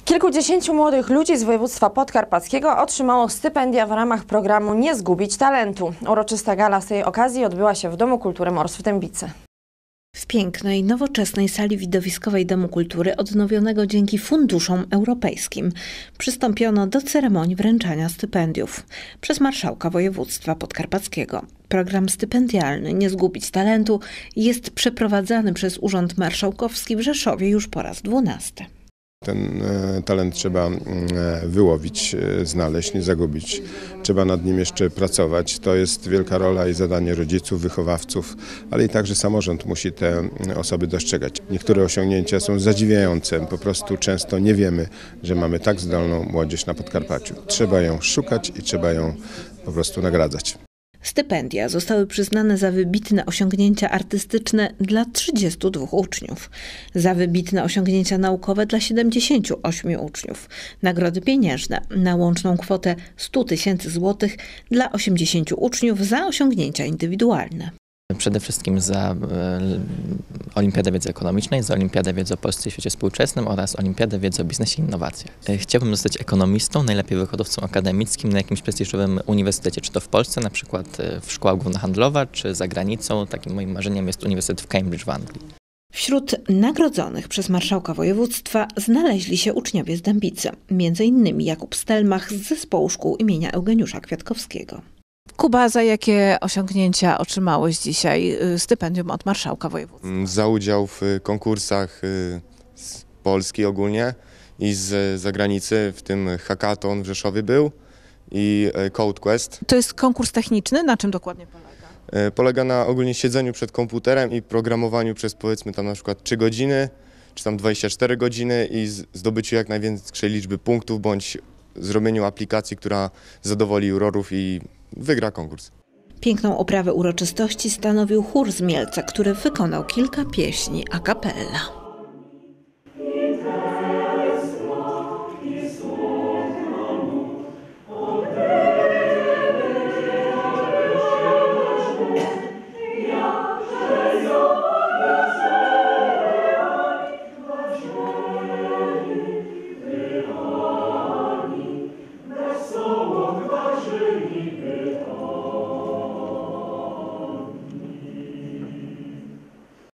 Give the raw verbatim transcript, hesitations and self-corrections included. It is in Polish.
Kilkudziesięciu młodych ludzi z województwa podkarpackiego otrzymało stypendia w ramach programu Nie zgubić talentu. Uroczysta gala z tej okazji odbyła się w Domu Kultury Mors w Dębicy. W pięknej, nowoczesnej sali widowiskowej Domu Kultury, odnowionego dzięki funduszom europejskim, przystąpiono do ceremonii wręczania stypendiów przez marszałka województwa podkarpackiego. Program stypendialny Nie zgubić talentu jest przeprowadzany przez Urząd Marszałkowski w Rzeszowie już po raz dwunasty. Ten talent trzeba wyłowić, znaleźć, nie zagubić. Trzeba nad nim jeszcze pracować. To jest wielka rola i zadanie rodziców, wychowawców, ale i także samorząd musi te osoby dostrzegać. Niektóre osiągnięcia są zadziwiające. Po prostu często nie wiemy, że mamy tak zdolną młodzież na Podkarpaciu. Trzeba ją szukać i trzeba ją po prostu nagradzać. Stypendia zostały przyznane za wybitne osiągnięcia artystyczne dla trzydziestu dwóch uczniów, za wybitne osiągnięcia naukowe dla siedemdziesięciu ośmiu uczniów, nagrody pieniężne na łączną kwotę stu tysięcy złotych dla osiemdziesięciu uczniów za osiągnięcia indywidualne. Przede wszystkim za Olimpiadę Wiedzy Ekonomicznej, za Olimpiadę Wiedzy o Polsce i Świecie Współczesnym oraz Olimpiadę Wiedzy o Biznesie i Innowacjach. Chciałbym zostać ekonomistą, najlepiej wykładowcą akademickim na jakimś prestiżowym uniwersytecie, czy to w Polsce, na przykład w Szkoła Głównohandlowa, czy za granicą. Takim moim marzeniem jest Uniwersytet w Cambridge w Anglii. Wśród nagrodzonych przez marszałka województwa znaleźli się uczniowie z Dębicy, między innymi Jakub Stelmach z zespołu szkół imienia Eugeniusza Kwiatkowskiego. Kuba, za jakie osiągnięcia otrzymałeś dzisiaj stypendium od marszałka województwa? Za udział w konkursach z Polski ogólnie i z zagranicy, w tym hackathon w Rzeszowie był i Code Quest. To jest konkurs techniczny? Na czym dokładnie polega? Polega na ogólnie siedzeniu przed komputerem i programowaniu przez, powiedzmy, tam na przykład trzy godziny, czy tam dwadzieścia cztery godziny i zdobyciu jak największej liczby punktów, bądź zrobieniu aplikacji, która zadowoli jurorów i wygra konkurs. Piękną oprawę uroczystości stanowił chór z Mielca, który wykonał kilka pieśni a cappella.